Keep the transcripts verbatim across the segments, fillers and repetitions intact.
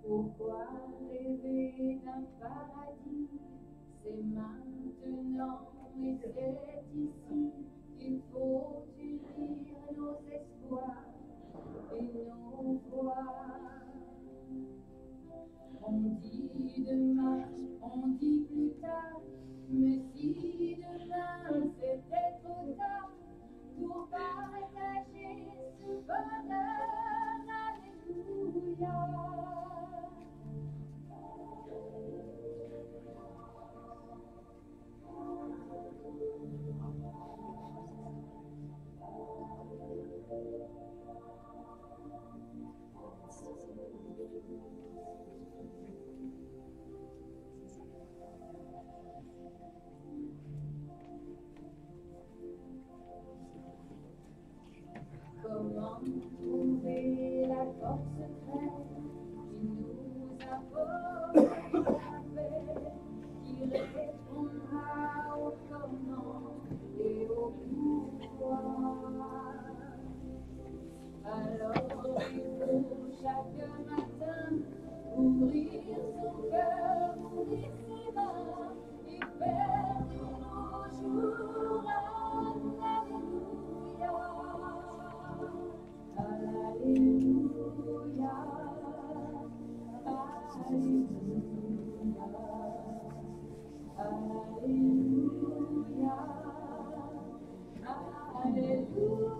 Pourquoi rêver d'un paradis? C'est maintenant et c'est ici qu'il faut unir nos espoirs et nos voix. On dit demain, on dit plus tard, mais si demain c'était trop tard pour partager ce bonheur, alléluia. Comment trouver l'accord secret qui nous apporte la paix, qui répondra aux comment et au pourquoi? Alors il faut chaque matin ouvrir son cœur, ouvrir ses mains et faire de nos jours un alléluia. Alléluia, Alléluia, Alléluia, Alléluia.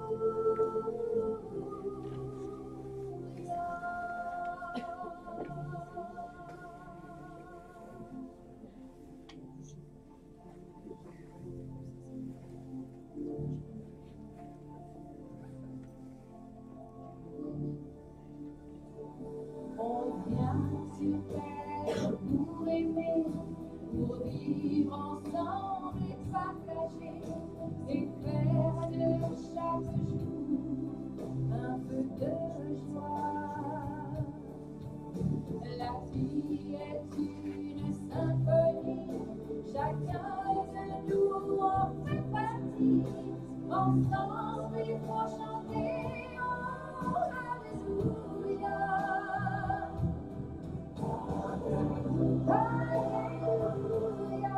On vient sur terre pour aimer, pour vivre ensemble et partager, et faire de chaque jour un peu de joie. La vie est une symphonie, chacun de nous en fait partie. Ensemble il faut chanter, oh, alléluia. Alléluia,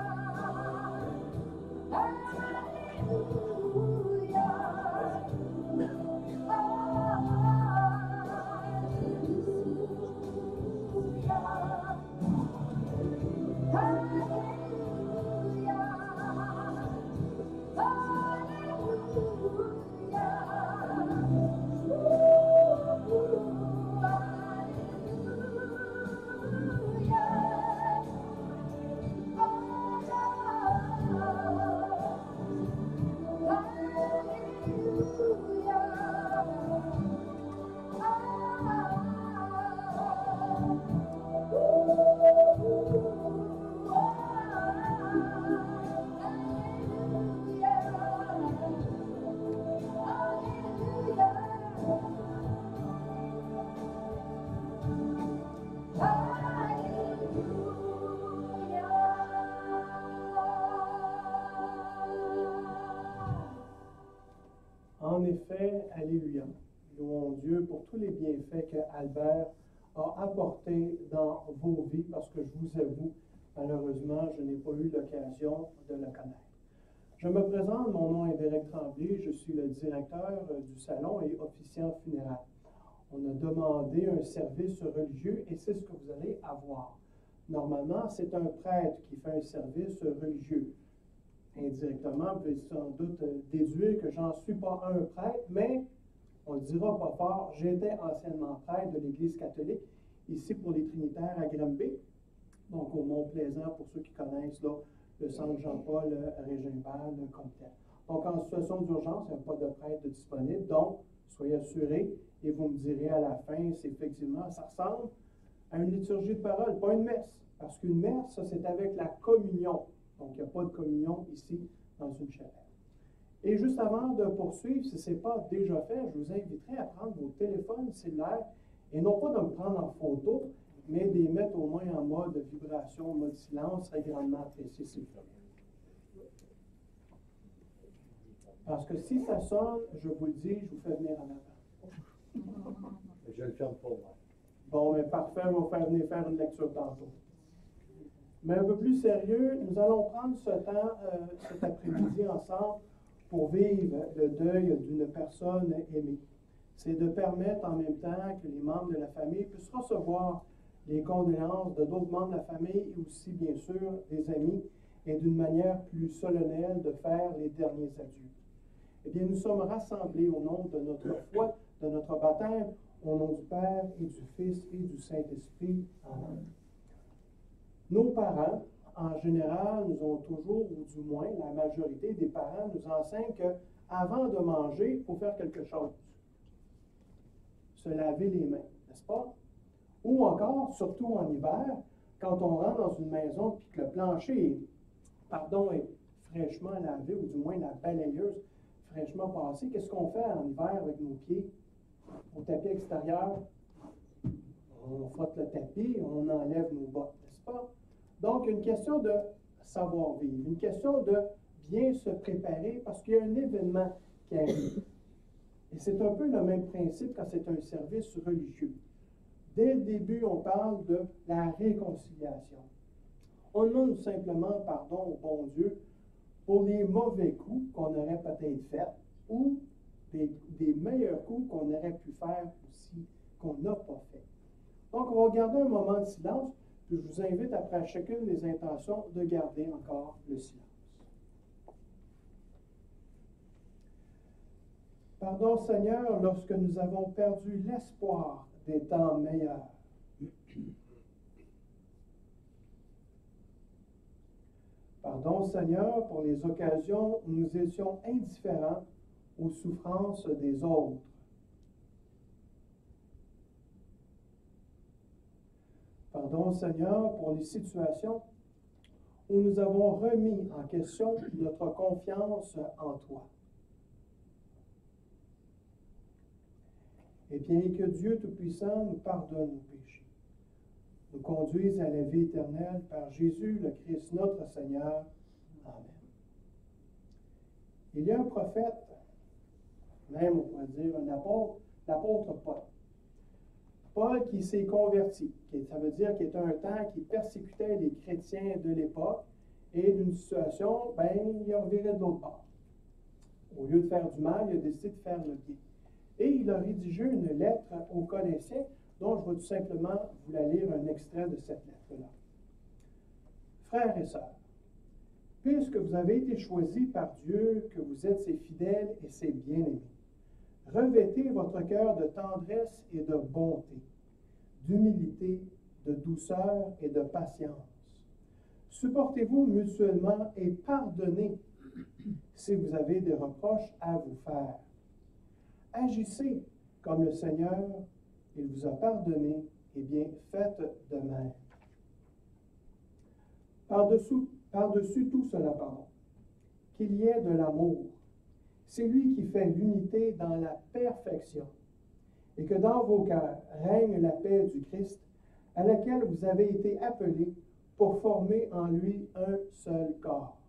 En effet, alléluia. Louons Dieu pour tous les bienfaits que Albert a apportés dans vos vies, parce que je vous avoue, malheureusement, je n'ai pas eu l'occasion de le connaître. Je me présente, mon nom est Derek Tremblay, je suis le directeur du salon et officiant funéraire. On a demandé un service religieux et c'est ce que vous allez avoir. Normalement, c'est un prêtre qui fait un service religieux. Indirectement, vous pouvez sans doute déduire que j'en suis pas un prêtre, mais on ne le dira pas fort, j'étais anciennement prêtre de l'Église catholique, ici pour les Trinitaires à Granby, donc au Mont-Plaisant, pour ceux qui connaissent là, le centre Jean-Paul Régimbal comme tel. Donc en situation d'urgence, il n'y a pas de prêtre disponible, donc soyez assurés et vous me direz à la fin si effectivement ça ressemble à une liturgie de parole, pas une messe, parce qu'une messe, ça c'est avec la communion. Donc, il n'y a pas de communion ici dans une chapelle. Et juste avant de poursuivre, si ce n'est pas déjà fait, je vous inviterai à prendre vos téléphones cellulaires et non pas de me prendre en photo, mais de les mettre au moins en mode vibration, en mode silence, serait grandement apprécié, s'il vous plaît. Parce que si ça sonne, je vous le dis, je vous fais venir en avant. Je le ferme pour moi. Bon, mais parfait, on va faire venir faire une lecture tantôt. Mais un peu plus sérieux, nous allons prendre ce temps, euh, cet après-midi ensemble, pour vivre le deuil d'une personne aimée. C'est de permettre en même temps que les membres de la famille puissent recevoir les condoléances de d'autres membres de la famille et aussi, bien sûr, des amis, et d'une manière plus solennelle de faire les derniers adieux. Eh bien, nous sommes rassemblés au nom de notre foi, de notre baptême, au nom du Père et du Fils et du Saint-Esprit. Amen. Nos parents, en général, nous ont toujours, ou du moins la majorité des parents, nous enseignent qu'avant de manger, il faut faire quelque chose. Se laver les mains, n'est-ce pas? Ou encore, surtout en hiver, quand on rentre dans une maison et que le plancher est, pardon, est fraîchement lavé, ou du moins la balayeuse fraîchement passée, qu'est-ce qu'on fait en hiver avec nos pieds au tapis extérieur? On frotte le tapis, on enlève nos bottes, n'est-ce pas? Donc, une question de savoir-vivre, une question de bien se préparer parce qu'il y a un événement qui arrive. Et c'est un peu le même principe quand c'est un service religieux. Dès le début, on parle de la réconciliation. On demande simplement pardon au bon Dieu pour les mauvais coups qu'on aurait peut-être faits ou des, des meilleurs coups qu'on aurait pu faire aussi, qu'on n'a pas fait. Donc, on va garder un moment de silence, puis je vous invite, après chacune des intentions, de garder encore le silence. Pardon, Seigneur, lorsque nous avons perdu l'espoir des temps meilleurs. Pardon, Seigneur, pour les occasions où nous étions indifférents aux souffrances des autres. Pardon, Seigneur, pour les situations où nous avons remis en question notre confiance en Toi. Et bien que Dieu Tout-Puissant nous pardonne nos péchés, nous conduise à la vie éternelle par Jésus le Christ, notre Seigneur. Amen. Il y a un prophète, même on pourrait dire un apôtre, l'apôtre Paul. Paul qui s'est converti, qui, ça veut dire qu'il était un temps qui persécutait les chrétiens de l'époque, et d'une situation, ben, il a reviré de l'autre bord. Au lieu de faire du mal, il a décidé de faire le bien. Et il a rédigé une lettre aux Colossiens, dont je vais tout simplement vous la lire un extrait de cette lettre-là. Frères et sœurs, puisque vous avez été choisis par Dieu, que vous êtes ses fidèles et ses bien-aimés, revêtez votre cœur de tendresse et de bonté, d'humilité, de douceur et de patience. Supportez-vous mutuellement et pardonnez si vous avez des reproches à vous faire. Agissez comme le Seigneur, il vous a pardonné, et bien faites de même. Par-dessus, par-dessus tout cela, pardon, qu'il y ait de l'amour. C'est lui qui fait l'unité dans la perfection, et que dans vos cœurs règne la paix du Christ, à laquelle vous avez été appelés pour former en lui un seul corps.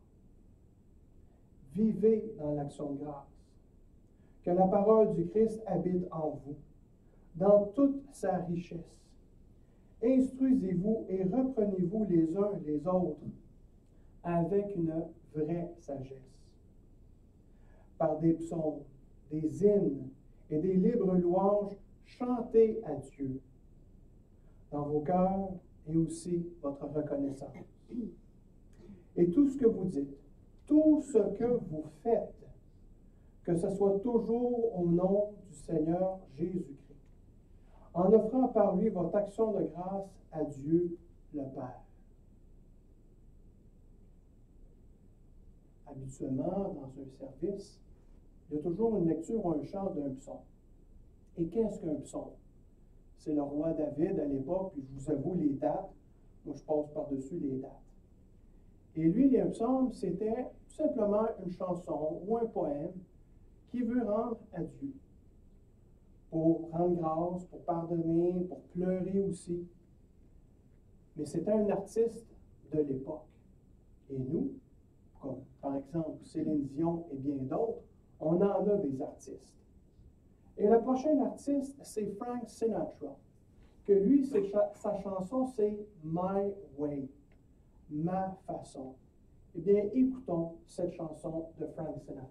Vivez dans l'action de grâce. Que la parole du Christ habite en vous, dans toute sa richesse. Instruisez-vous et reprenez-vous les uns les autres avec une vraie sagesse. Par des psaumes, des hymnes et des libres louanges, chantez à Dieu dans vos cœurs et aussi votre reconnaissance. Et tout ce que vous dites, tout ce que vous faites, que ce soit toujours au nom du Seigneur Jésus-Christ, en offrant par lui votre action de grâce à Dieu le Père. Habituellement, dans un service, il y a toujours une lecture ou un chant d'un psaume. Et qu'est-ce qu'un psaume? C'est le roi David à l'époque, puis je vous avoue les dates, moi je passe par-dessus les dates. Et lui, un psaume, c'était tout simplement une chanson ou un poème qui veut rendre à Dieu, pour rendre grâce, pour pardonner, pour pleurer aussi. Mais c'était un artiste de l'époque. Et nous, comme par exemple Céline Dion et bien d'autres, on en a des artistes. Et le prochain artiste, c'est Frank Sinatra, que lui, c'est cha- sa chanson, c'est My Way, ma façon. Eh bien, écoutons cette chanson de Frank Sinatra.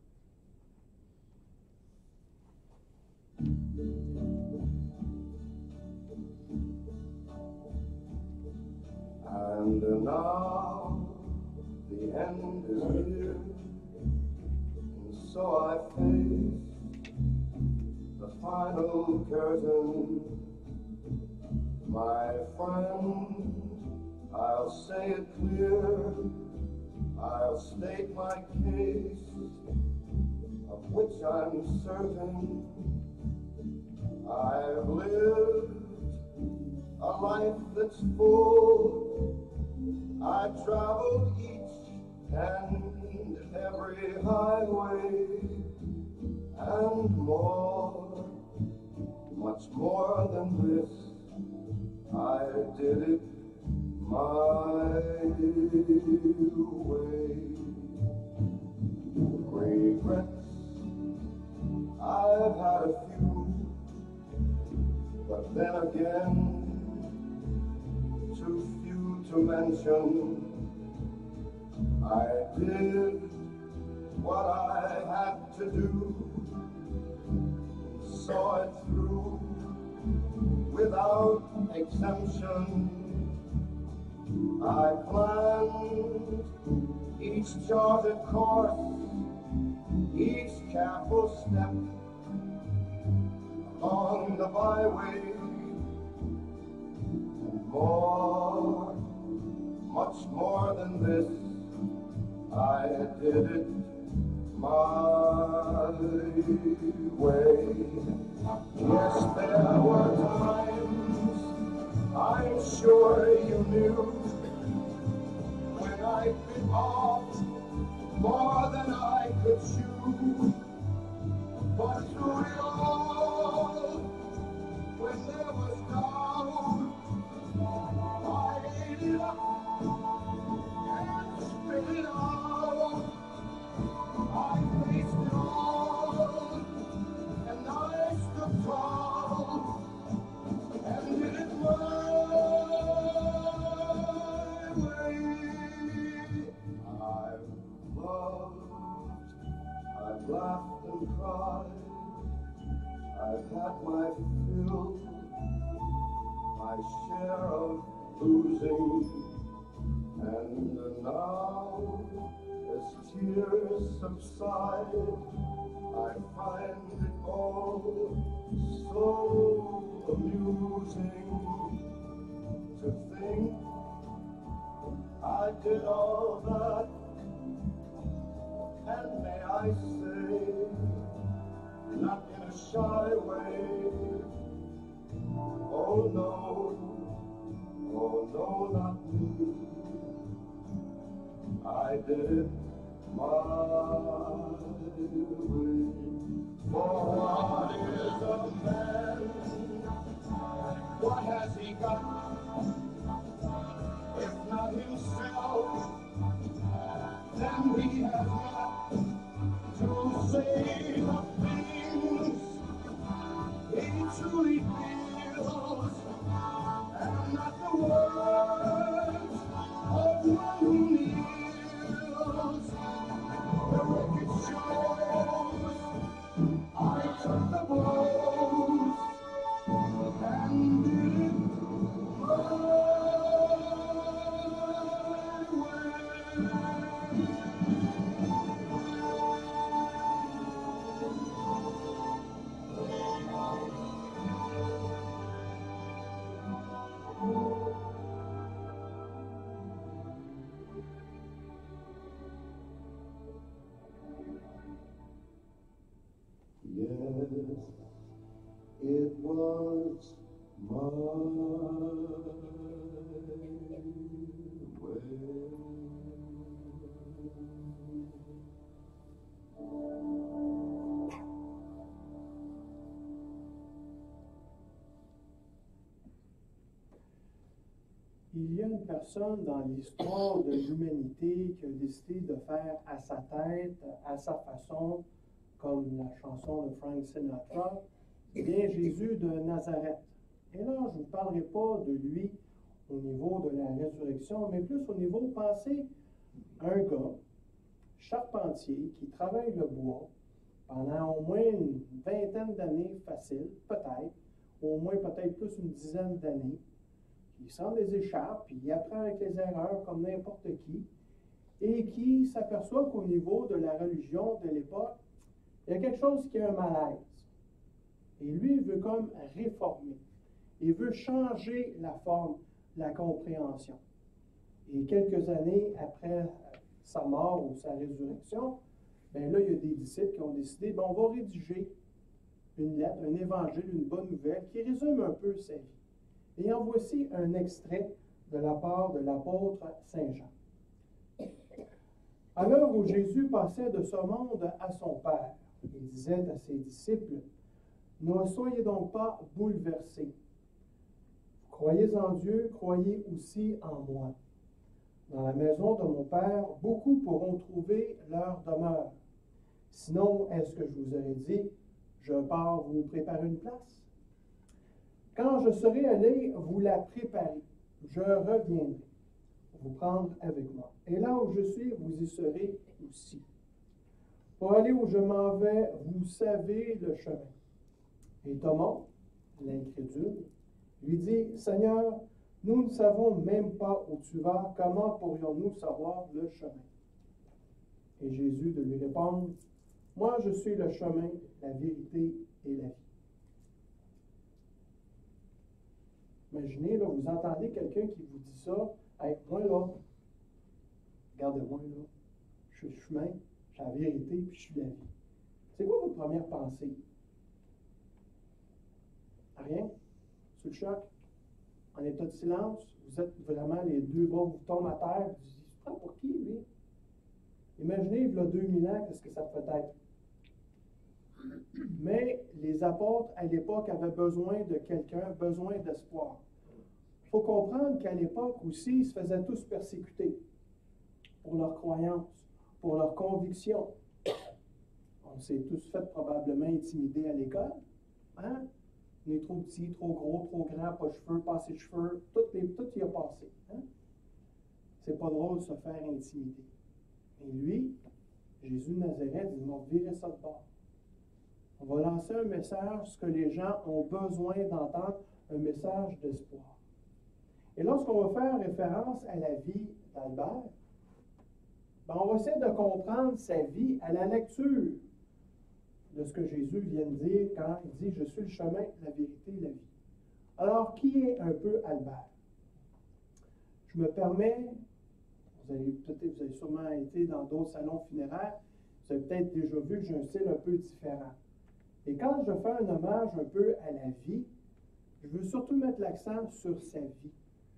And now the end is near, and so I face the final curtain. My friend, I'll say it clear, I'll state my case, of which I'm certain. I've lived a life that's full. I traveled each and every highway and more, much more than this. I did it my way. Regrets, I've had a few, but then again, too few to mention. I did what I had to do, saw it through without exemption. I planned each charted course, each careful step along the byway, and more, much more than this, I did it my way. Yes, there were times, I'm sure you knew, when I bit off more than I could chew. But through it all, when there was doubt, I ate it up and spit it out. I faced it all, and I stood tall, and did it my way. I've loved, I've laughed and cried, I've had my fill, my share of losing, and now, as tears subside, I find it all so amusing to think I did all that, and may I say, not in a shy way, oh no, oh no, not me. I did it my way. For what is a man? What has he got? If not himself, then he has not to say the things he truly feels, and not the words of one who kneels. The record shows I took the blows and did it my way. Yes, it was my way. Il y a une personne dans l'histoire de l'humanité qui a décidé de faire à sa tête, à sa façon, comme la chanson de Frank Sinatra, bien Jésus de Nazareth. Et là, je ne vous parlerai pas de lui au niveau de la résurrection, mais plus au niveau, pensez à un gars, charpentier, qui travaille le bois pendant au moins une vingtaine d'années facile, peut-être, au moins peut-être plus une dizaine d'années. Il sent des écharpes, puis il apprend avec les erreurs comme n'importe qui, et qui s'aperçoit qu'au niveau de la religion de l'époque, il y a quelque chose qui a un malaise. Et lui, il veut comme réformer. Il veut changer la forme, la compréhension. Et quelques années après sa mort ou sa résurrection, bien là, il y a des disciples qui ont décidé, bien, on va rédiger une lettre, un évangile, une bonne nouvelle qui résume un peu sa vie. Et en voici un extrait de la part de l'apôtre Saint Jean. À l'heure où Jésus passait de ce monde à son Père, il disait à ses disciples, « Ne soyez donc pas bouleversés. Croyez en Dieu, croyez aussi en moi. Dans la maison de mon Père, beaucoup pourront trouver leur demeure. Sinon, est-ce que je vous aurais dit, je pars vous préparer une place? Quand je serai allé vous la préparer, je reviendrai vous prendre avec moi. Et là où je suis, vous y serez aussi. Pour aller où je m'en vais, vous savez le chemin. » Et Thomas, l'incrédule, lui dit, « Seigneur, nous ne savons même pas où tu vas, comment pourrions-nous savoir le chemin? » Et Jésus de lui répondre, « Moi, je suis le chemin, la vérité et la vie. » Imaginez, là, vous entendez quelqu'un qui vous dit ça, « Hey, moi, là, regardez-moi, là, je suis le chemin, je suis la vérité, puis je suis la vie. » C'est quoi votre première pensée? Rien? Sous le choc? En état de silence? Vous êtes vraiment les deux bras vous tombent à terre, vous dites, « Tu prends pour qui, lui? » Imaginez, il y a deux mille ans, qu'est-ce que ça peut être? Mais les apôtres, à l'époque, avaient besoin de quelqu'un, besoin d'espoir. Il faut comprendre qu'à l'époque aussi, ils se faisaient tous persécuter pour leurs croyances, pour leurs convictions. On s'est tous fait probablement intimider à l'école. Hein? On est trop petit, trop gros, trop grand, pas de cheveux, pas assez de cheveux, tout, les, tout y a passé. Hein? C'est pas drôle de se faire intimider. Et lui, Jésus de Nazareth, il m'a viré ça de bord. On va lancer un message, ce que les gens ont besoin d'entendre, un message d'espoir. Et lorsqu'on va faire référence à la vie d'Albert, ben on va essayer de comprendre sa vie à la lecture de ce que Jésus vient de dire quand il dit « Je suis le chemin, la vérité et la vie ». Alors, qui est un peu Albert? Je me permets, vous avez peut-être, vous avez sûrement été dans d'autres salons funéraires, vous avez peut-être déjà vu que j'ai un style un peu différent. Et quand je fais un hommage un peu à la vie, je veux surtout mettre l'accent sur sa vie.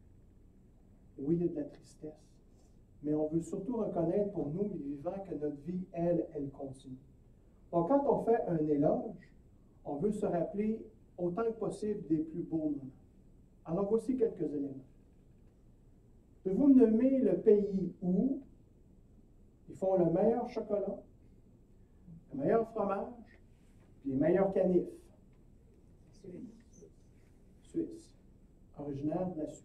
Oui, il y a de la tristesse, mais on veut surtout reconnaître pour nous, les vivants, que notre vie, elle, elle continue. Donc, quand on fait un éloge, on veut se rappeler autant que possible des plus beaux moments. Alors, voici quelques éléments. Pouvez-vous me nommer le pays où ils font le meilleur chocolat, le meilleur fromage, puis les meilleurs canifs? Suisse. Suisse. Originaire de la Suisse.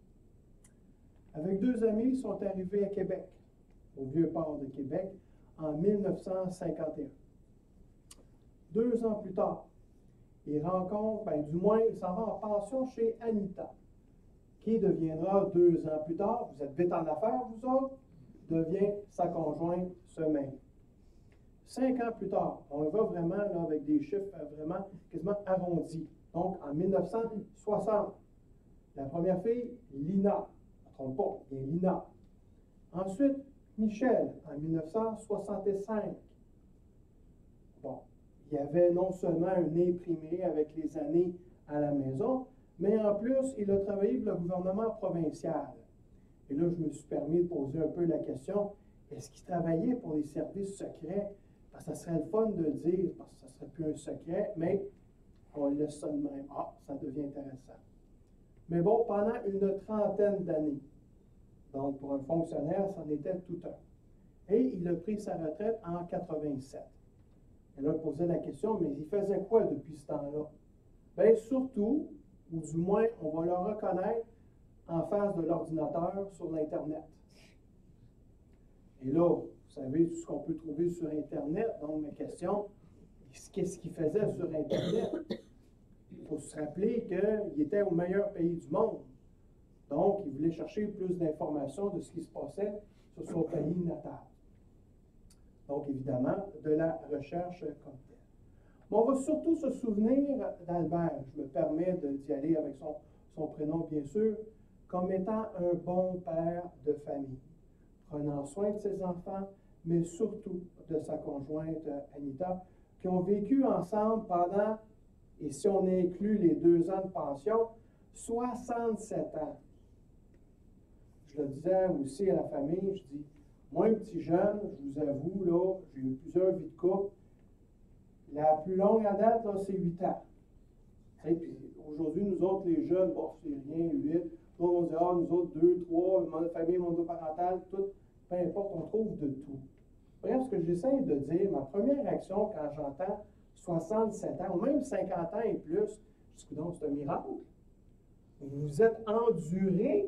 Avec deux amis, ils sont arrivés à Québec, au Vieux-Port de Québec, en mille neuf cent cinquante et un. Deux ans plus tard, ils rencontrent, ben, du moins, ils s'en vont en pension chez Anita, qui deviendra deux ans plus tard, vous êtes vite en affaires, vous autres, devient sa conjointe semaine. Cinq ans plus tard, on va vraiment là, avec des chiffres vraiment quasiment arrondis. Donc, en mille neuf cent soixante, la première fille, Lina, ne me trompe pas, bien Lina. Ensuite, Michel, en mille neuf cent soixante-cinq. Bon, il y avait non seulement un imprimerie avec les années à la maison, mais en plus, il a travaillé pour le gouvernement provincial. Et là, je me suis permis de poser un peu la question, est-ce qu'il travaillait pour les services secrets? Parce que ça serait le fun de le dire, parce que ça ne serait plus un secret, mais on laisse ça de même. Ah, ça devient intéressant. Mais bon, pendant une trentaine d'années, donc pour un fonctionnaire, c'en était tout un. Et il a pris sa retraite en quatre-vingt-sept. Et là, on posait la question, mais il faisait quoi depuis ce temps-là? Bien, surtout, ou du moins, on va le reconnaître en face de l'ordinateur sur l'Internet. Et là, vous savez tout ce qu'on peut trouver sur Internet, donc ma question, qu'est-ce qu'il faisait sur Internet? Il faut se rappeler qu'il était au meilleur pays du monde. Donc, il voulait chercher plus d'informations de ce qui se passait sur son pays natal. Donc, évidemment, de la recherche comme telle. Mais on va surtout se souvenir d'Albert. Je me permets d'y aller avec son, son prénom, bien sûr, comme étant un bon père de famille, prenant soin de ses enfants, mais surtout de sa conjointe Anita, qui ont vécu ensemble pendant, et si on inclut les deux ans de pension, soixante-sept ans. Je le disais aussi à la famille, je dis, moi, un petit jeune, je vous avoue, là, j'ai eu plusieurs vies de couple. La plus longue à date, là, c'est huit ans. Et puis, aujourd'hui, nous autres, les jeunes, bon, c'est rien, huit. Nous, on dit, ah, nous autres, deux, trois, famille monoparentale, tout, peu importe, on trouve de tout. Bref, ce que j'essaie de dire, ma première réaction quand j'entends soixante-sept ans, ou même cinquante ans et plus, je dis, donc, c'est un miracle. Vous vous êtes endurés.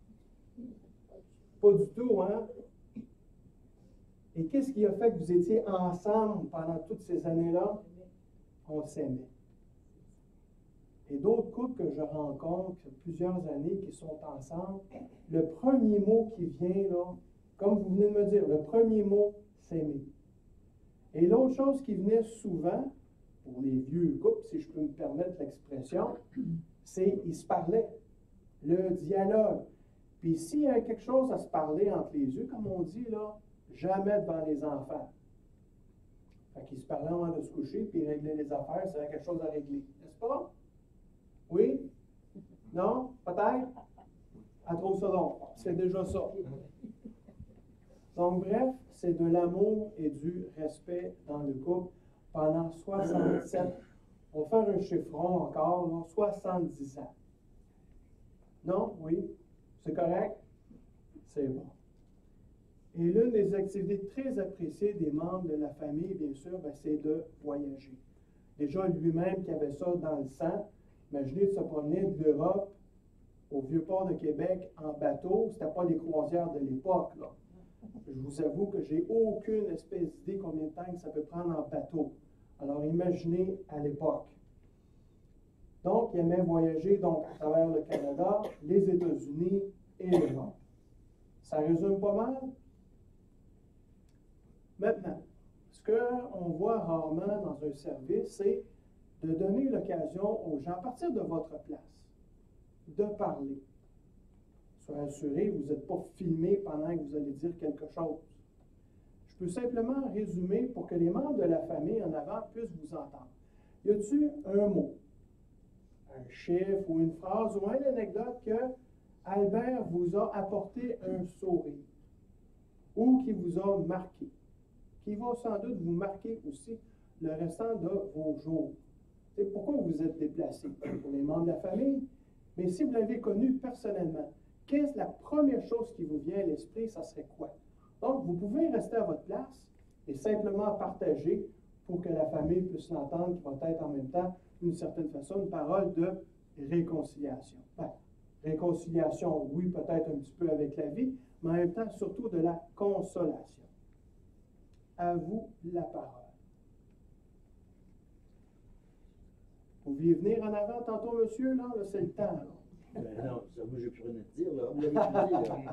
Pas du tout, hein? Et qu'est-ce qui a fait que vous étiez ensemble pendant toutes ces années-là? On s'aimait. Et d'autres couples que je rencontre, plusieurs années qui sont ensemble, le premier mot qui vient, là, comme vous venez de me dire, le premier mot, s'aimer. Et l'autre chose qui venait souvent, pour les vieux couples, si je peux me permettre l'expression, c'est ils se parlaient. Le dialogue. Puis s'il y a quelque chose à se parler entre les yeux, comme on dit, là, jamais devant les enfants. Fait qu'ils se parlaient avant de se coucher, puis ils réglaient les affaires, s'il y avait quelque chose à régler. N'est-ce pas? Oui? Non? Peut-être? Elle trouve ça long. C'est déjà ça. Donc, bref, c'est de l'amour et du respect dans le couple pendant soixante-sept, on va faire un chiffron encore, là, soixante-dix ans. Non? Oui? C'est correct? C'est bon. Et l'une des activités très appréciées des membres de la famille, bien sûr, ben, c'est de voyager. Déjà, lui-même qui avait ça dans le sang, imaginez de se promener de l'Europe au Vieux-Port de Québec en bateau, c'était pas les croisières de l'époque, là. Je vous avoue que j'ai aucune espèce d'idée combien de temps que ça peut prendre en bateau. Alors, imaginez à l'époque. Donc, il aimait voyager donc, à travers le Canada, les États-Unis et l'Europe. Ça résume pas mal? Maintenant, ce qu'on voit rarement dans un service, c'est de donner l'occasion aux gens, à partir de votre place, de parler. Soyez assurés, vous n'êtes pas filmé pendant que vous allez dire quelque chose. Je peux simplement résumer pour que les membres de la famille en avant puissent vous entendre. Y a-t-il un mot, un chiffre ou une phrase ou une anecdote que Albert vous a apporté un sourire ou qui vous a marqué, qui va sans doute vous marquer aussi le restant de vos jours? C'est pourquoi vous êtes déplacé pour les membres de la famille, mais si vous l'avez connu personnellement, qu'est-ce la première chose qui vous vient à l'esprit, ça serait quoi? Donc, vous pouvez rester à votre place et simplement partager pour que la famille puisse l'entendre, qui va être en même temps, d'une certaine façon, une parole de réconciliation. Ben, réconciliation, oui, peut-être un petit peu avec la vie, mais en même temps, surtout de la consolation. À vous la parole. Vous vouliez venir en avant tantôt, monsieur? Là, là c'est le temps. Là. Ben non, ça, moi, j'ai plus rien à te dire, là. Vous l'avez tout dit,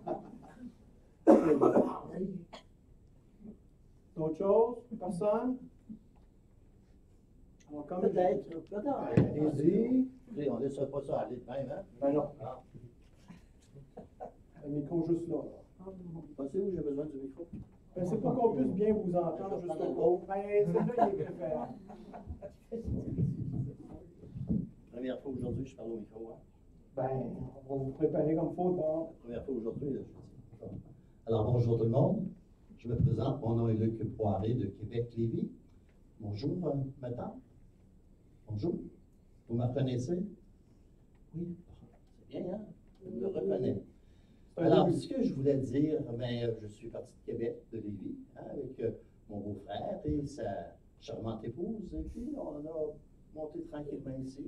là. D'autres choses? Personne? Peut-être, peut-être. Allez-y. Écoutez, on ne laissera pas ça aller de même, hein? Ben non. Ah. Le micro juste là. là. Pensez-vous que j'ai besoin du micro? Ben, c'est pour qu'on puisse bien vous entendre juste au gros. Ben, celui-là, il est préférable. Première fois aujourd'hui que je parle au micro, hein? Ben, on va vous préparer comme il faut. Bon. La première fois aujourd'hui, là, je dis. Alors, bonjour tout le monde. Je me présente, mon nom est Luc Poiré de Québec-Lévis. Bonjour, euh, madame. Bonjour. Vous me reconnaissez? Oui, c'est bien, hein? Je me reconnais. Alors, ce que je voulais dire, ben, je suis parti de Québec, de Lévis, hein, avec euh, mon beau-frère et sa charmante épouse. Et puis, on a monté tranquillement ici.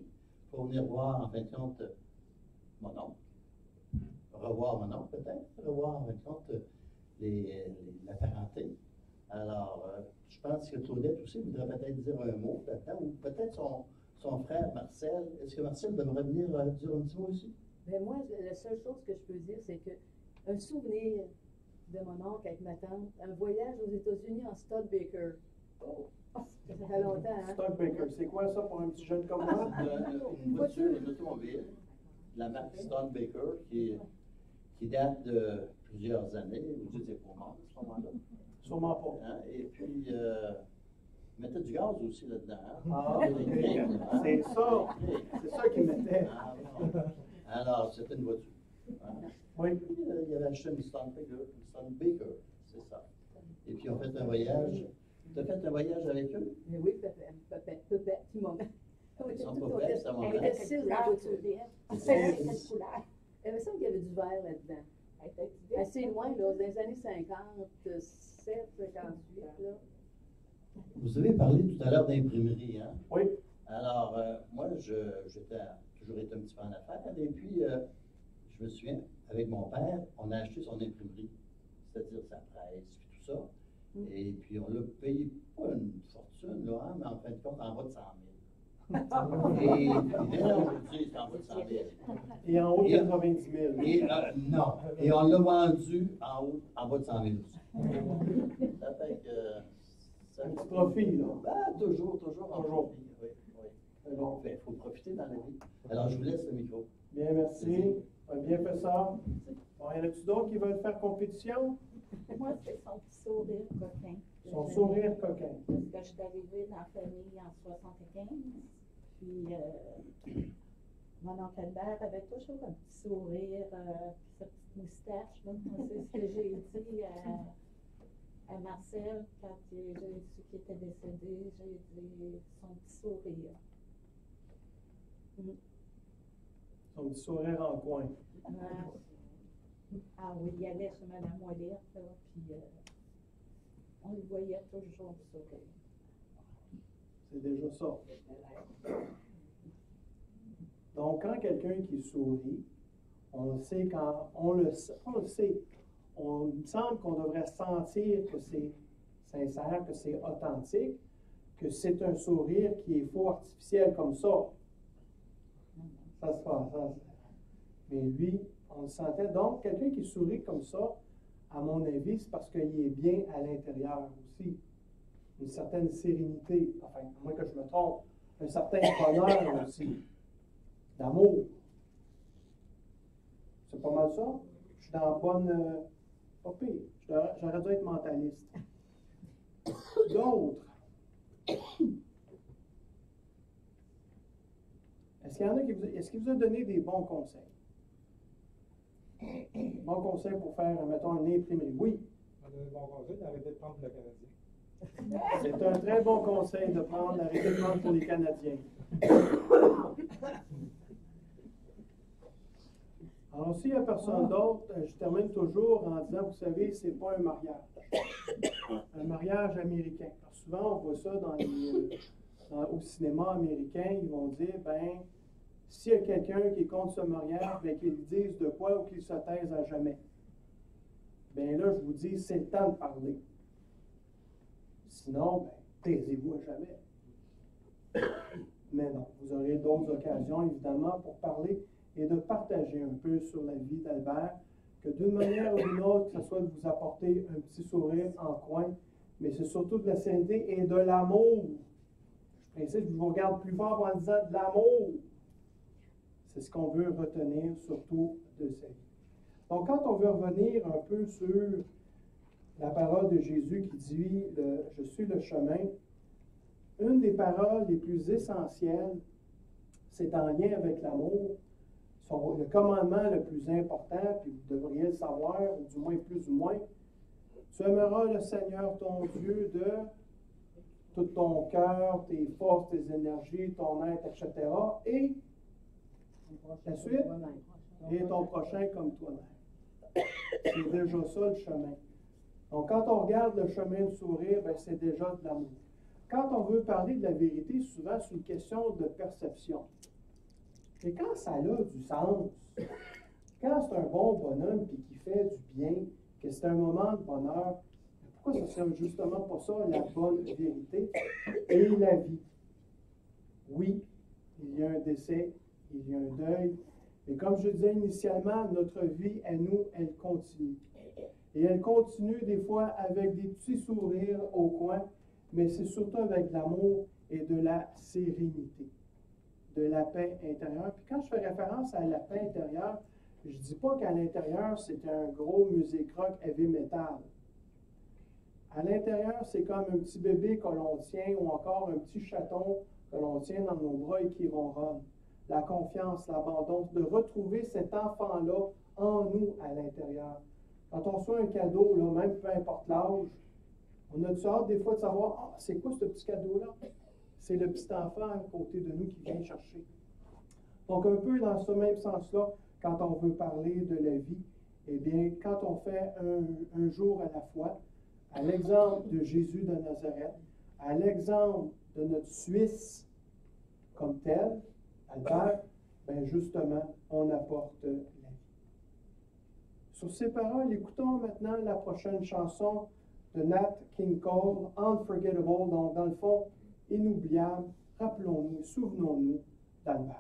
pour venir voir, en fin de compte, mon oncle. Revoir mon oncle, peut-être. Revoir, en fin de compte, les, les- la parenté. Alors, euh, je pense que Claudette aussi voudrait peut-être dire un mot là-dedans, ou peut-être son, son frère Marcel. Est-ce que Marcel devrait venir euh, dire un petit mot aussi? Mais moi, la seule chose que je peux dire, c'est que un souvenir de mon oncle avec ma tante, un voyage aux États-Unis en Studebaker. Oh, ça fait longtemps, hein? Studebaker, c'est quoi ça pour un petit jeune comme moi? C'est une, une voiture, une automobile, la marque Studebaker, qui, qui date de plusieurs années. Vous dites, c'est pour moi à ce moment-là. Sûrement pas. Hein? Et puis, euh, mettez du gaz aussi là-dedans. Hein? Ah, Électrique, hein? c'est ça. Électrique. C'est ça qu'il mettait. Ah, bon. Alors, c'était une voiture. Hein? Oui. Puis, euh, il avait acheté une Studebaker, une Studebaker, c'est ça. Et puis, on fait un voyage. Tu as fait un voyage avec eux? Mais oui, pépé, pépé, pépé, petit moment. Ils sont pas prêts, c'est un moment. Elle était six dans la voiture. C'est- Quelle couleur? Il me semble qu'il y avait du vert là-dedans. Assez loin, là, dans les années cinquante-sept, cinquante-huit, là. Vous avez parlé tout à l'heure d'imprimerie, hein? Oui. Alors, euh, moi, je, j'étais toujours été un petit peu en affaires. Et puis, euh, je me souviens, avec mon père, on a acheté son imprimerie, c'est-à-dire sa presse, puis tout ça. Mm. Et puis, on l'a payé pas une fortune, là, hein, mais en fin de compte, en bas de cent mille. Et, et là, aujourd'hui, c'est en bas de cent mille. Et en haut de Et- quatre-vingt-dix mille. Et, euh, non. Et on l'a vendu en haut, en bas de cent mille aussi. Ça fait que. Ça Un petit profit, là. Ben, toujours, toujours en Toujours. profit, oui, oui. C'est bon. Il faut profiter dans la vie. Alors, je vous laisse le micro. Bien, merci. Tu as bien fait ça. Bon, y en a-tu d'autres qui veulent faire compétition? Moi, c'est son petit sourire coquin. Son sourire coquin. Parce que je suis arrivée dans la famille en soixante-quinze. Puis, euh, mon oncle Albert avait toujours un petit sourire, euh, puis sa petite moustache. là. Moi, c'est ce que j'ai dit à, à Marcel quand j'ai su qu'il était décédé. J'ai dit son petit sourire. Son petit sourire en coin. Ouais. Ah oui, il allait chez Mme Ouellette, là, puis euh, on le voyait toujours sourire. C'est déjà ça. Donc, quand quelqu'un qui sourit, on le sait quand on le sait, on le sait. On il me semble qu'on devrait sentir que c'est sincère, que c'est authentique, que c'est un sourire qui est faux artificiel comme ça. Ça se passe. Ça, mais lui, on le sentait. Donc, quelqu'un qui sourit comme ça, à mon avis, c'est parce qu'il est bien à l'intérieur aussi. Une certaine sérénité, enfin, à moins que je me trompe, un certain bonheur aussi, d'amour. C'est pas mal ça. Je suis dans la bonne. Euh, pas pire. Je devrais- J'aurais dû être mentaliste. D'autres. Est-ce qu'il y en a qui vous, est-ce qu'il vous a donné des bons conseils? Bons conseils pour faire, mettons, un imprimerie. Oui. On a donné un bon conseil d'arrêter de prendre le Canadien. C'est un très bon conseil de prendre, d'arrêter de prendre pour les Canadiens. Alors, s'il n'y a personne d'autre, euh, je termine toujours en disant, vous savez, c'est pas un mariage. Un mariage américain. Alors, souvent, on voit ça dans les, euh, dans- au cinéma américain, ils vont dire, ben, s'il y a quelqu'un qui est contre ce mariage, ben, qu'il dise de quoi ou qu'il se taise à jamais. Ben là, je vous dis, c'est le temps de parler. Sinon, ben, taisez-vous à jamais. Mais non, vous aurez d'autres occasions, évidemment, pour parler et de partager un peu sur la vie d'Albert, que d'une manière ou d'une autre, que ce soit de vous apporter un petit sourire en coin, mais c'est surtout de la sainteté et de l'amour. Je précise, je vous regarde plus fort en disant de l'amour. C'est ce qu'on veut retenir surtout de sa vie. Donc, quand on veut revenir un peu sur la parole de Jésus qui dit le, « Je suis le chemin », une des paroles les plus essentielles, c'est en lien avec l'amour. Son- Le commandement le plus important, puis vous devriez le savoir, ou du moins plus ou moins, tu aimeras le Seigneur ton Dieu de tout ton cœur, tes forces, tes énergies, ton être, et cetera. Et la suite, et ton prochain comme toi-même. C'est déjà ça le chemin. Donc, quand on regarde le chemin du sourire, ben, c'est déjà de l'amour. Quand on veut parler de la vérité, souvent c'est une question de perception. c'est quand ça a du sens, quand c'est un bon bonhomme et qui fait du bien, que c'est un moment de bonheur, pourquoi ce serait justement pas ça la bonne vérité et la vie? Oui, il y a un décès, il y a un deuil, mais comme je disais initialement, notre vie à nous, elle continue. Et elle continue des fois avec des petits sourires au coin, mais c'est surtout avec de l'amour et de la sérénité, de la paix intérieure. Puis quand je fais référence à la paix intérieure, je ne dis pas qu'à l'intérieur, c'est un gros musique rock heavy metal. À l'intérieur, c'est comme un petit bébé que l'on tient ou encore un petit chaton que l'on tient dans nos bras et qui ronronne. La confiance, l'abandon, de retrouver cet enfant-là en nous à l'intérieur. Quand on reçoit un cadeau, là, même peu importe l'âge, on a-tu hâte des fois de savoir, ah, c'est quoi ce petit cadeau-là? C'est le petit enfant à côté de nous qui vient chercher. Donc, un peu dans ce même sens-là, quand on veut parler de la vie, eh bien, quand on fait un, un jour à la fois, à l'exemple de Jésus de Nazareth, à l'exemple de notre Suisse comme tel, Albert, bien justement, on apporte la vie. Sur ces paroles, écoutons maintenant la prochaine chanson de Nat King Cole, Unforgettable, donc dans le fond, inoubliable. Rappelons-nous, souvenons-nous d'Albert.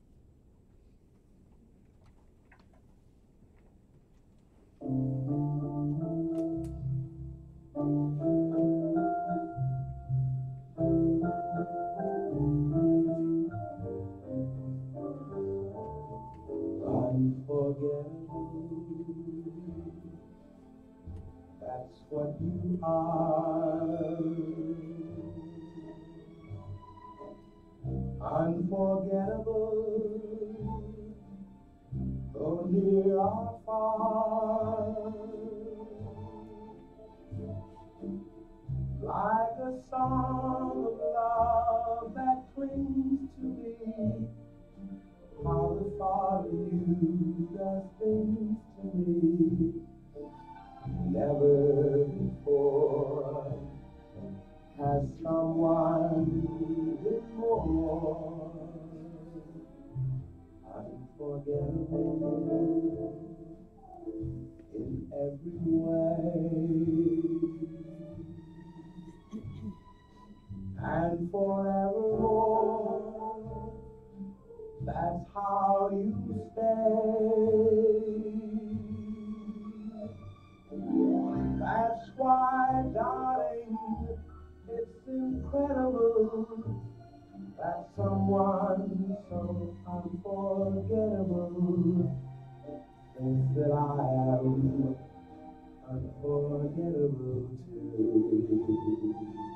That's what you are. Unforgettable, though near or far. Like a song of love that clings to me. How the thought of you does things to me. Never before has someone needed more. Unforgettable in every way. And forevermore, that's how you stay. That's why, darling, it's incredible that someone so unforgettable thinks that I am unforgettable too.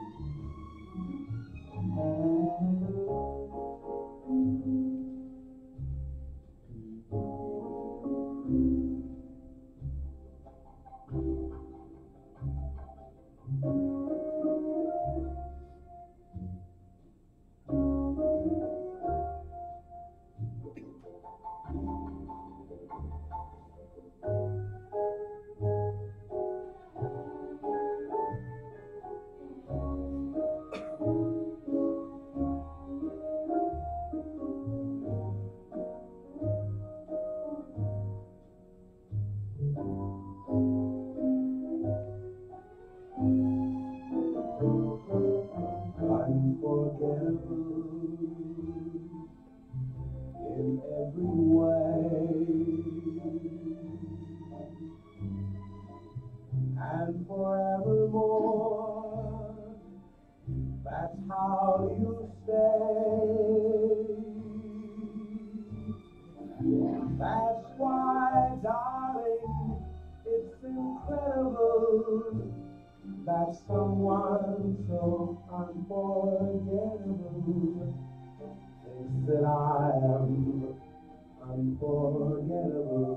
That someone so unforgettable thinks that I am unforgettable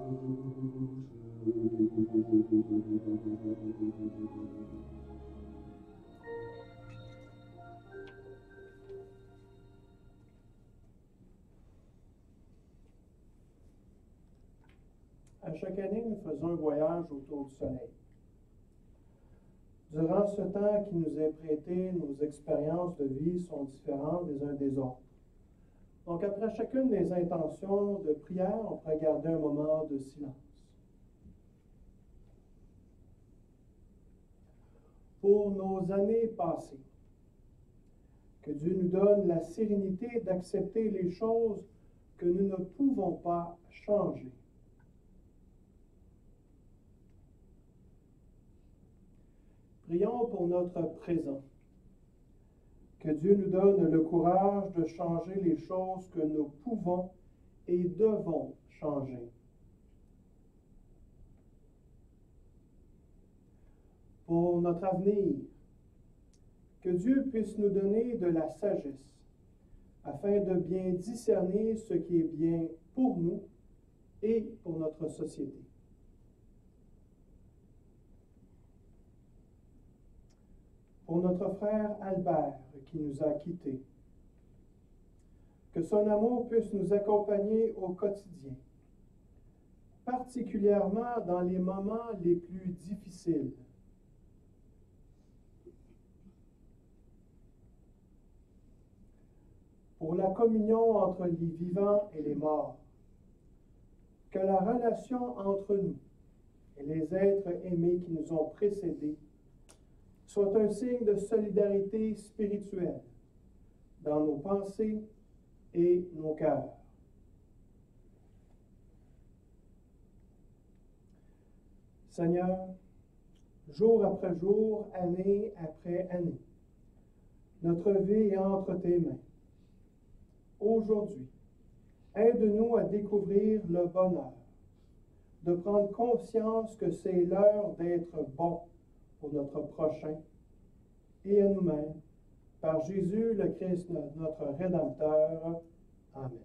too. À chaque année, nous faisons un voyage autour du soleil. Durant ce temps qui nous est prêté, nos expériences de vie sont différentes les uns des autres. Donc, après chacune des intentions de prière, on pourrait garder un moment de silence. Pour nos années passées, que Dieu nous donne la sérénité d'accepter les choses que nous ne pouvons pas changer. Prions pour notre présent. Que Dieu nous donne le courage de changer les choses que nous pouvons et devons changer. Pour notre avenir, que Dieu puisse nous donner de la sagesse afin de bien discerner ce qui est bien pour nous et pour notre société. Pour notre frère Albert qui nous a quittés, que son amour puisse nous accompagner au quotidien, particulièrement dans les moments les plus difficiles. Pour la communion entre les vivants et les morts, que la relation entre nous et les êtres aimés qui nous ont précédés soit un signe de solidarité spirituelle dans nos pensées et nos cœurs. Seigneur, jour après jour, année après année, notre vie est entre tes mains. Aujourd'hui, aide-nous à découvrir le bonheur, de prendre conscience que c'est l'heure d'être bon pour notre prochain et à nous-mêmes, par Jésus le Christ, notre Rédempteur. Amen.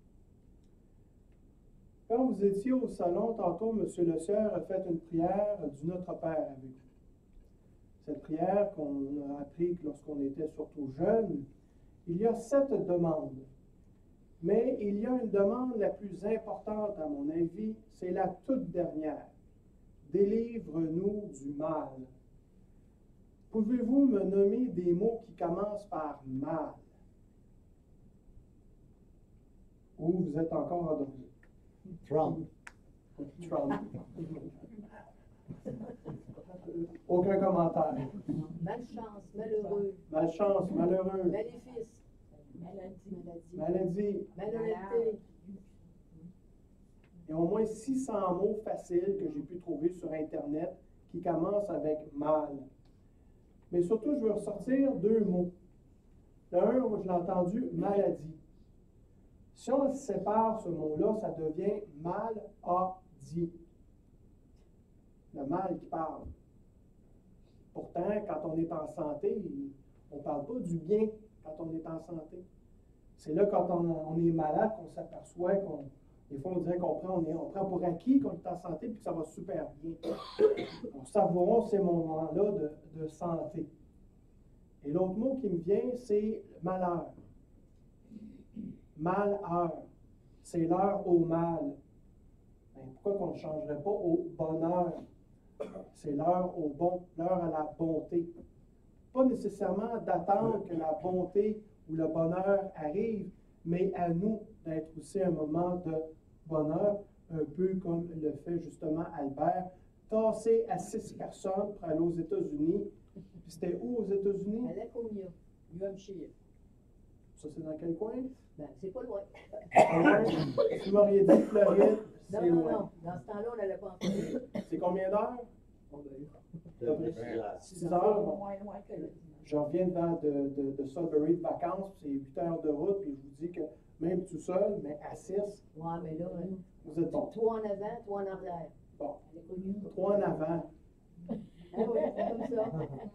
Quand vous étiez au salon, tantôt, M. Le Sieur a fait une prière du Notre Père avec vous. Cette prière qu'on a apprise lorsqu'on était surtout jeune, il y a sept demandes. Mais il y a une demande la plus importante, à mon avis, c'est la toute dernière. Délivre-nous du mal. Pouvez-vous me nommer des mots qui commencent par mal? Ou vous êtes encore endormi? Trump. Trump. Aucun commentaire. Malchance, malheureux. Malchance, malheureux. Maléfice. Maladie. Maladie. Malhonnêteté. Il y a au moins six cents mots faciles que j'ai pu trouver sur Internet qui commencent avec mal. Mais surtout, je veux ressortir deux mots. Le un, je l'ai entendu, maladie. Si on sépare ce mot-là, ça devient mal-a-dit. Le mal qui parle. Pourtant, quand on est en santé, on ne parle pas du bien quand on est en santé. C'est là, quand on, on est malade, qu'on s'aperçoit qu'on, des fois, on dirait qu'on prend, on, est, on prend pour acquis qu'on est en santé et que ça va super bien. On savourons ces moments-là de, de santé. Et l'autre mot qui me vient, c'est malheur. Malheur. C'est l'heure au mal. Ben, pourquoi qu'on ne changerait pas au bonheur? C'est l'heure au bon, l'heure à la bonté. Pas nécessairement d'attendre que la bonté ou le bonheur arrive, mais à nous d'être aussi un moment de bonheur, un peu comme le fait justement Albert, tassé à six personnes pour aller aux États-Unis. Puis c'était où aux États-Unis? À Laconia, New Hampshire. Ça, c'est dans quel coin? Ben, c'est pas loin. Pas loin. Tu m'aurais dit Floride, Non, c'est non, loin. non. Dans ce temps-là, on n'allait pas en Floride. C'est combien d'heures? Bon, ben, six heures. Bon. Moins loin que le Je reviens de, de, de, de Sudbury de vacances, c'est huit heures de route, puis je vous dis que même tout seul, mais à six, ouais, mais là, hein, vous êtes bon. toi en avant, toi en arrière. Bon. Elle est connue. Trois en avant. Ah oui, c'est comme ça.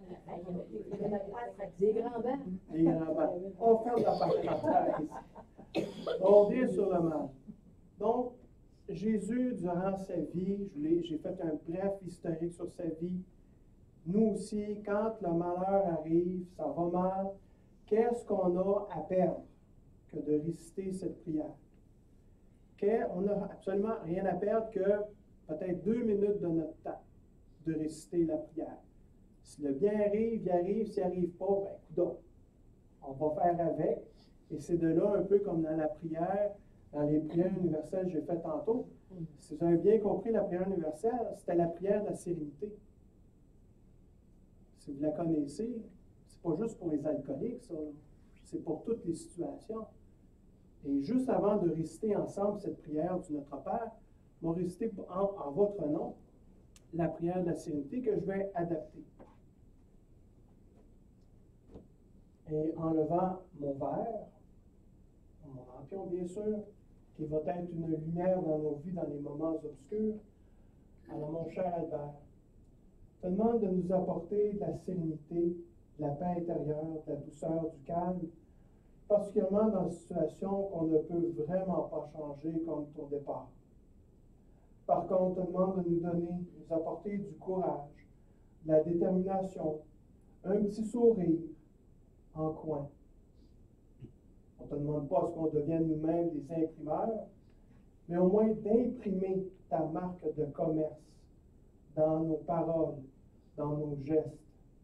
Des grands bancs. Les grands bancs. On ferme la parenthèse. On vient sur le mal. Donc, Jésus, durant sa vie, je l'ai- j'ai fait un bref historique sur sa vie. Nous aussi, quand le malheur arrive, ça va mal, qu'est-ce qu'on a à perdre que de réciter cette prière? Que- on n'a absolument rien à perdre que peut-être deux minutes de notre temps de réciter la prière. Si le bien arrive, il arrive. S'il n'arrive pas, ben, coudonc. On va faire avec Et c'est de là, un peu comme dans la prière, dans les prières universelles que j'ai faites tantôt. Si vous avez bien compris, la prière universelle, c'était la prière de la sérénité. Si vous la connaissez, c'est pas juste pour les alcooliques, ça. C'est pour toutes les situations. Et juste avant de réciter ensemble cette prière du Notre Père, on va réciter en, en votre nom la prière de la sérénité que je vais adapter. Et en levant mon verre, mon lampion bien sûr, qui va être une lumière dans nos vies dans les moments obscurs, alors mon cher Albert, je te demande de nous apporter de la sérénité, de la paix intérieure, de la douceur, du calme, particulièrement dans une situation qu'on ne peut vraiment pas changer comme ton départ. Par contre, on te demande de nous donner, de nous apporter du courage, de la détermination, un petit sourire en coin. On ne te demande pas ce qu'on devienne nous-mêmes des imprimeurs, mais au moins d'imprimer ta marque de commerce dans nos paroles, dans nos gestes.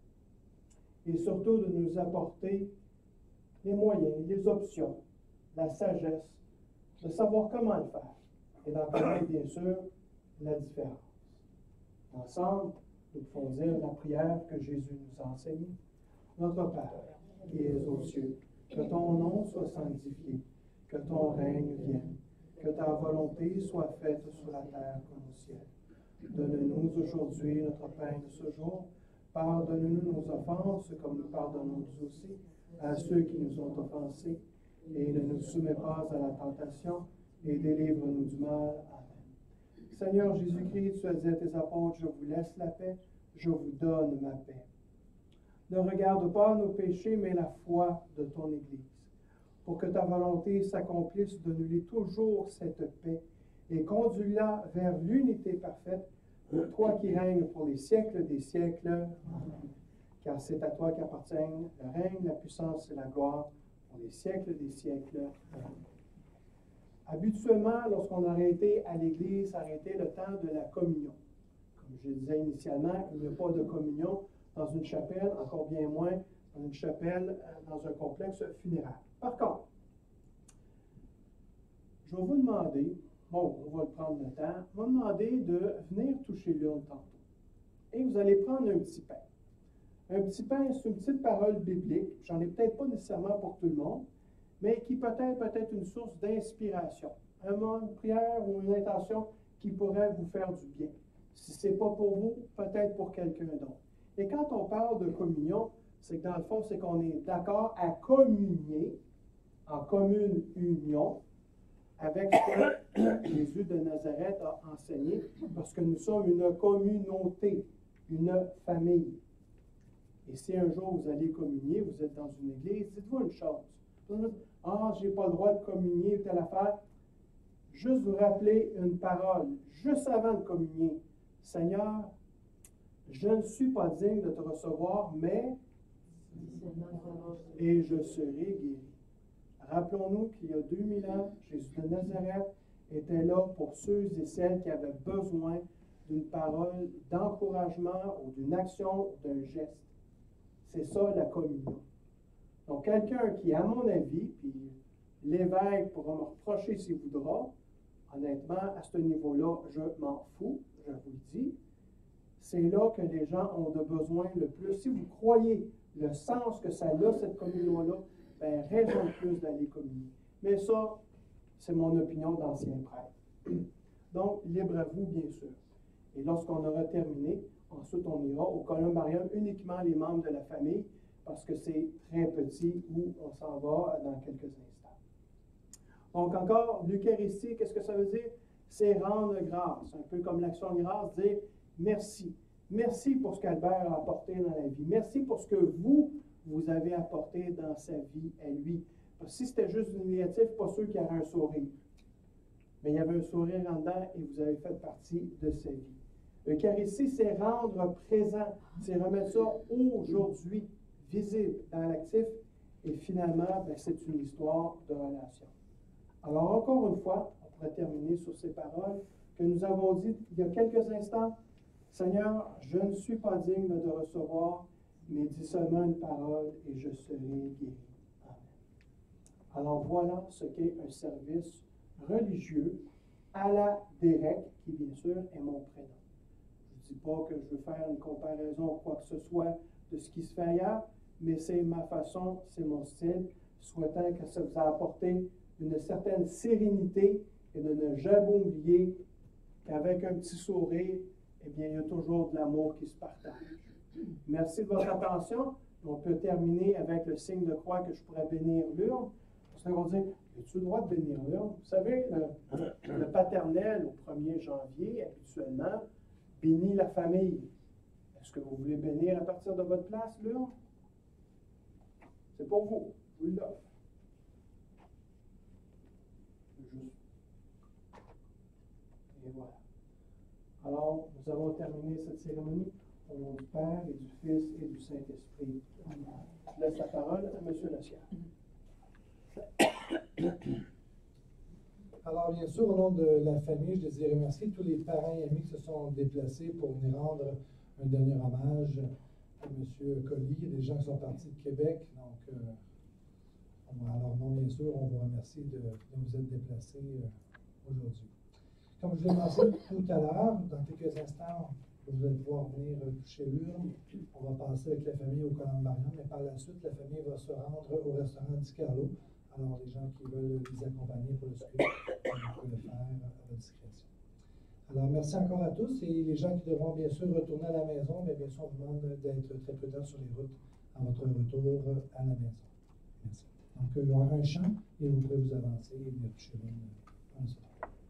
Et surtout de nous apporter les moyens, les options, la sagesse, de savoir comment le faire. Et d'en connaître, bien sûr, la différence. Ensemble, nous pouvons dire la prière que Jésus nous a enseignée. Notre Père, qui es aux cieux, que ton nom soit sanctifié, que ton règne vienne, que ta volonté soit faite sur la terre comme au ciel. Donne-nous aujourd'hui notre pain de ce jour. Pardonne-nous nos offenses, comme nous pardonnons nous aussi à ceux qui nous ont offensés. Et ne nous soumets pas à la tentation, et délivre-nous du mal. Amen. Seigneur Jésus-Christ, tu as dit à tes apôtres, je vous laisse la paix, je vous donne ma paix. Ne regarde pas nos péchés, mais la foi de ton Église. Pour que ta volonté s'accomplisse, donne-lui toujours cette paix et conduis-la vers l'unité parfaite, toi qui règnes pour les siècles des siècles. Amen. Car c'est à toi qu'appartiennent le règne, la puissance et la gloire pour les siècles des siècles. Amen. Habituellement, lorsqu'on aurait été à l'Église, ça aurait été le temps de la communion. Comme je disais initialement, il n'y a pas de communion dans une chapelle, encore bien moins dans une chapelle, dans un complexe funéraire. Par contre, je vais vous demander, bon, on va le prendre le temps, je vais vous demander de venir toucher l'urne tantôt. Et vous allez prendre un petit pain. Un petit pain, c'est une petite parole biblique, j'en ai peut-être pas nécessairement pour tout le monde, mais qui peut être peut-être une source d'inspiration, un moment de prière ou une intention qui pourrait vous faire du bien. Si ce n'est pas pour vous, peut-être pour quelqu'un d'autre. Et quand on parle de communion, c'est que dans le fond, c'est qu'on est d'accord à communier en commune union avec ce que Jésus de Nazareth a enseigné, parce que nous sommes une communauté, une famille. Et si un jour vous allez communier, vous êtes dans une église, dites-vous une chose. Ah, je n'ai pas le droit de communier, telle affaire. Juste vous rappeler une parole, juste avant de communier. Seigneur, je ne suis pas digne de te recevoir, mais et je serai guéri. Rappelons-nous qu'il y a deux mille ans, Jésus de Nazareth était là pour ceux et celles qui avaient besoin d'une parole d'encouragement ou d'une action, d'un geste. C'est ça la communion. Donc, quelqu'un qui, à mon avis, puis l'évêque pourra me reprocher s'il voudra, honnêtement, à ce niveau-là, je m'en fous, je vous le dis. C'est là que les gens ont de besoin le plus. Si vous croyez le sens que ça a, cette communion-là, ben, raison de plus d'aller communier. Mais ça, c'est mon opinion d'ancien prêtre. Donc, libre à vous, bien sûr. Et lorsqu'on aura terminé, ensuite, on ira au columbarium, uniquement les membres de la famille, parce que c'est très petit, où on s'en va dans quelques instants. Donc, encore, l'Eucharistie, qu'est-ce que ça veut dire? C'est rendre grâce. Un peu comme l'action de grâce, dire merci. Merci pour ce qu'Albert a apporté dans la vie. Merci pour ce que vous, vous avez apporté dans sa vie à lui. Parce que si c'était juste du négatif, pas sûr qu'il y aurait un sourire. Mais il y avait un sourire en dedans et vous avez fait partie de sa vie. L'Eucharistie, c'est rendre présent. C'est remettre ça aujourd'hui, visible dans l'actif. Et finalement, ben, c'est une histoire de relation. Alors, encore une fois, on pourrait terminer sur ces paroles que nous avons dites il y a quelques instants. Seigneur, je ne suis pas digne de te recevoir, mais dis seulement une parole et je serai guéri. Amen. Alors voilà ce qu'est un service religieux à la Derek, qui bien sûr est mon prénom. Je ne dis pas que je veux faire une comparaison ou quoi que ce soit de ce qui se fait ailleurs, mais c'est ma façon, c'est mon style, souhaitant que ça vous a apporté une certaine sérénité et de ne jamais oublier qu'avec un petit sourire, eh bien, il y a toujours de l'amour qui se partage. Merci de votre attention. On peut terminer avec le signe de croix que je pourrais bénir l'urne. Parce qu'on va dire, as-tu le droit de bénir l'urne? Vous savez, le, le paternel au premier janvier, habituellement, bénit la famille. Est-ce que vous voulez bénir à partir de votre place l'urne? C'est pour vous. Je vous l'offre. Juste. Et voilà. Alors, nous avons terminé cette cérémonie au nom du Père et du Fils et du Saint-Esprit. Je laisse la parole à M. Lassière. Alors, bien sûr, au nom de la famille, je désire remercier tous les parents et amis qui se sont déplacés pour venir rendre un dernier hommage à M. Colly. Il y a des gens qui sont partis de Québec, donc, euh, alors, non, bien sûr, on vous remercie de, de vous être déplacés euh, aujourd'hui. Comme je l'ai mentionné tout à l'heure, dans quelques instants, vous allez pouvoir venir toucher l'urne. On va passer avec la famille au columbarium, mais par la suite, la famille va se rendre au restaurant Di Carlo. Alors, les gens qui veulent les accompagner pour le script, on peut le faire à votre discrétion. Alors, merci encore à tous et les gens qui devront bien sûr retourner à la maison, mais bien sûr, on vous demande d'être très prudents sur les routes à votre retour à la maison. Merci. Donc, il y aura un chant et vous pouvez vous avancer et venir toucher l'urne en ce temps.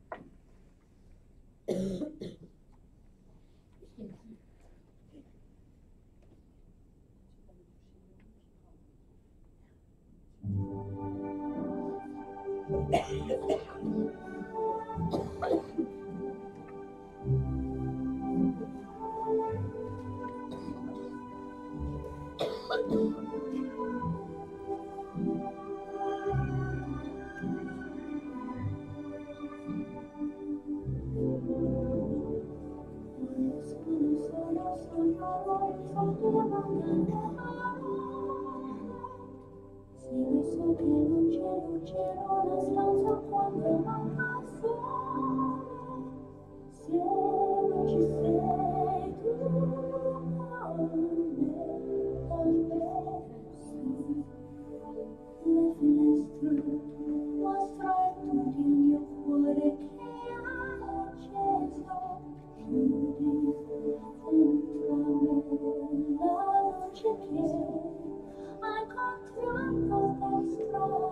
Se lo so che non c'è luce in una stanza quando manca il sole, se non ci sei tu con me, con me, sì. Le finestre mostra tutto il mio cuore che hai acceso, chiudi dentro me la luce che hai contratto per strada.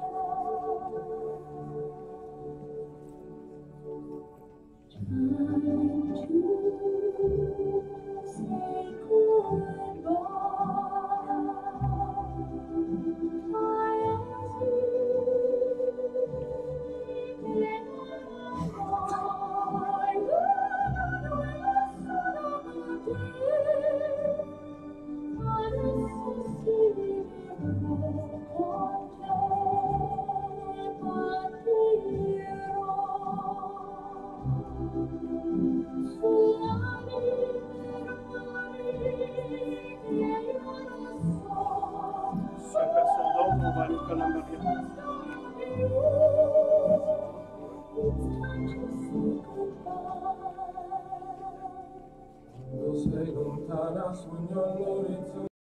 Time to say goodbye. I S'il n'y a personne d'autre, on va aller au columbarium. Quando sei lontana sogno all'orizzonte